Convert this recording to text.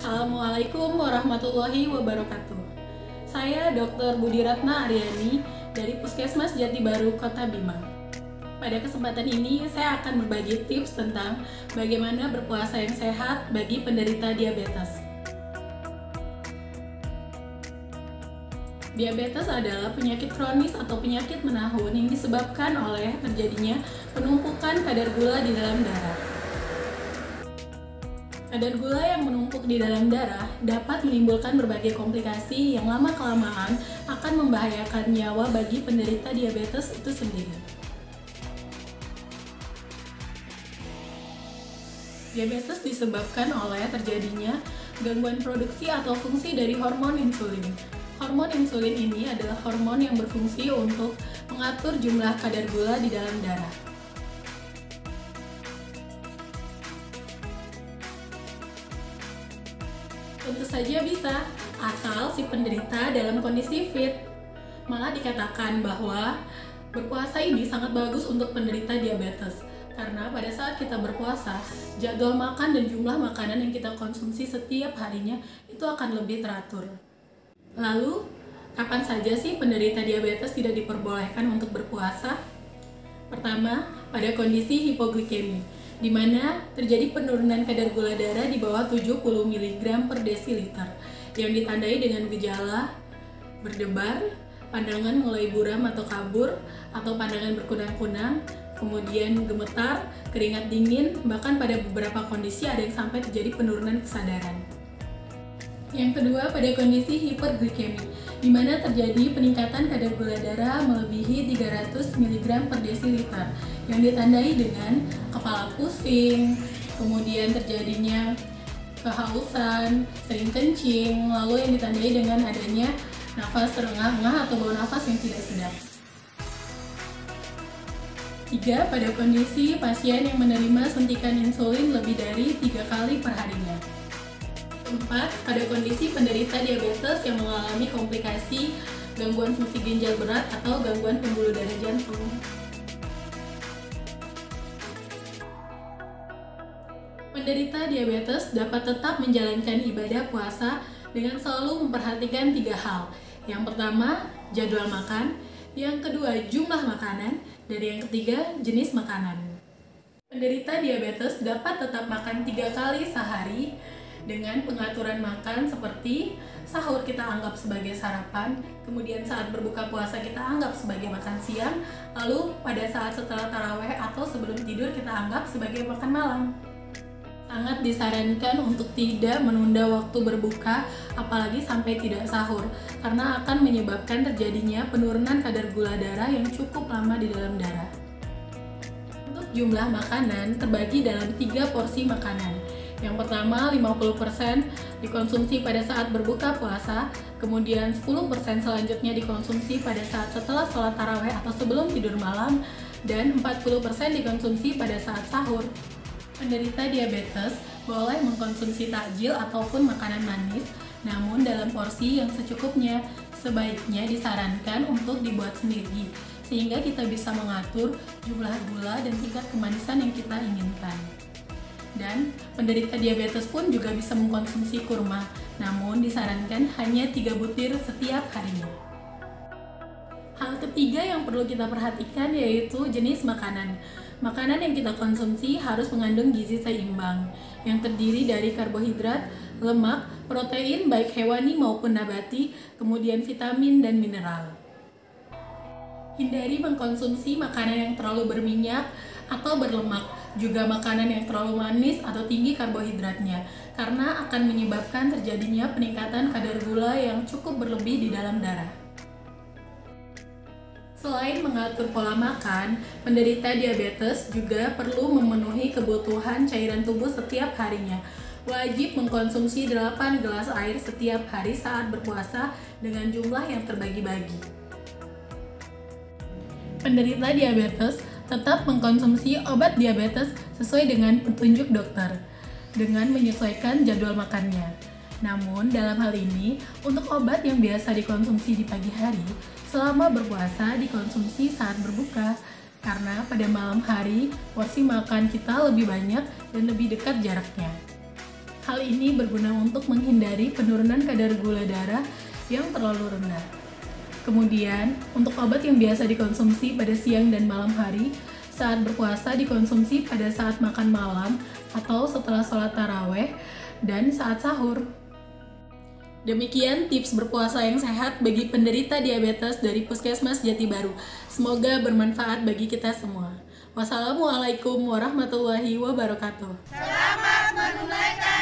Assalamualaikum warahmatullahi wabarakatuh. Saya Dr. Budi Ratna Aryani dari Puskesmas Jati Baru, Kota Bima. Pada kesempatan ini, saya akan berbagi tips tentang bagaimana berpuasa yang sehat bagi penderita diabetes. Diabetes adalah penyakit kronis atau penyakit menahun yang disebabkan oleh terjadinya penumpukan kadar gula di dalam darah. Kadar gula yang menumpuk di dalam darah dapat menimbulkan berbagai komplikasi yang lama-kelamaan akan membahayakan nyawa bagi penderita diabetes itu sendiri. Diabetes disebabkan oleh terjadinya gangguan produksi atau fungsi dari hormon insulin. Hormon insulin ini adalah hormon yang berfungsi untuk mengatur jumlah kadar gula di dalam darah. Tentu saja bisa, asal si penderita dalam kondisi fit. Malah dikatakan bahwa berpuasa ini sangat bagus untuk penderita diabetes. Karena pada saat kita berpuasa, jadwal makan dan jumlah makanan yang kita konsumsi setiap harinya itu akan lebih teratur. Lalu, kapan saja sih penderita diabetes tidak diperbolehkan untuk berpuasa? Pertama, pada kondisi hipoglikemi, di mana terjadi penurunan kadar gula darah di bawah 70 mg per desiliter yang ditandai dengan gejala berdebar, pandangan mulai buram atau kabur, atau pandangan berkunang-kunang, kemudian gemetar, keringat dingin, bahkan pada beberapa kondisi ada yang sampai terjadi penurunan kesadaran. Yang kedua, pada kondisi hiperglikemi, di mana terjadi peningkatan kadar gula darah melebihi 300 mg per desiliter yang ditandai dengan kepala pusing, kemudian terjadinya kehausan, sering kencing, lalu yang ditandai dengan adanya nafas terengah-engah atau bau nafas yang tidak sedap. 3. Pada kondisi pasien yang menerima suntikan insulin lebih dari 3 kali per harinya. 4. Pada kondisi penderita diabetes yang mengalami komplikasi gangguan fungsi ginjal berat atau gangguan pembuluh darah jantung. Penderita diabetes dapat tetap menjalankan ibadah puasa dengan selalu memperhatikan 3 hal. Yang pertama, jadwal makan. Yang kedua, jumlah makanan. Dan yang ketiga, jenis makanan. Penderita diabetes dapat tetap makan 3 kali sehari dengan pengaturan makan seperti sahur kita anggap sebagai sarapan, kemudian saat berbuka puasa kita anggap sebagai makan siang, lalu pada saat setelah taraweh atau sebelum tidur kita anggap sebagai makan malam. Sangat disarankan untuk tidak menunda waktu berbuka, apalagi sampai tidak sahur, karena akan menyebabkan terjadinya penurunan kadar gula darah yang cukup lama di dalam darah. Untuk jumlah makanan terbagi dalam 3 porsi makanan. Yang pertama, 50% dikonsumsi pada saat berbuka puasa, kemudian 10% selanjutnya dikonsumsi pada saat setelah sholat taraweh atau sebelum tidur malam, dan 40% dikonsumsi pada saat sahur. Penderita diabetes boleh mengkonsumsi takjil ataupun makanan manis, namun dalam porsi yang secukupnya. Sebaiknya disarankan untuk dibuat sendiri, sehingga kita bisa mengatur jumlah gula dan tingkat kemanisan yang kita inginkan. Dan penderita diabetes pun juga bisa mengkonsumsi kurma, namun disarankan hanya 3 butir setiap harinya. Hal ketiga yang perlu kita perhatikan yaitu jenis makanan. Makanan yang kita konsumsi harus mengandung gizi seimbang, yang terdiri dari karbohidrat, lemak, protein baik hewani maupun nabati, kemudian vitamin dan mineral. Hindari mengkonsumsi makanan yang terlalu berminyak atau berlemak, juga makanan yang terlalu manis atau tinggi karbohidratnya, karena akan menyebabkan terjadinya peningkatan kadar gula yang cukup berlebih di dalam darah. Selain mengatur pola makan, penderita diabetes juga perlu memenuhi kebutuhan cairan tubuh setiap harinya. Wajib mengkonsumsi 8 gelas air setiap hari saat berpuasa dengan jumlah yang terbagi-bagi. Penderita diabetes tetap mengkonsumsi obat diabetes sesuai dengan petunjuk dokter, dengan menyesuaikan jadwal makannya. Namun, dalam hal ini, untuk obat yang biasa dikonsumsi di pagi hari, selama berpuasa dikonsumsi saat berbuka, karena pada malam hari porsi makan kita lebih banyak dan lebih dekat jaraknya. Hal ini berguna untuk menghindari penurunan kadar gula darah yang terlalu rendah. Kemudian, untuk obat yang biasa dikonsumsi pada siang dan malam hari, saat berpuasa dikonsumsi pada saat makan malam atau setelah sholat taraweh dan saat sahur. Demikian tips berpuasa yang sehat bagi penderita diabetes dari Puskesmas Jati Baru. Semoga bermanfaat bagi kita semua. Wassalamualaikum warahmatullahi wabarakatuh. Selamat menunaikan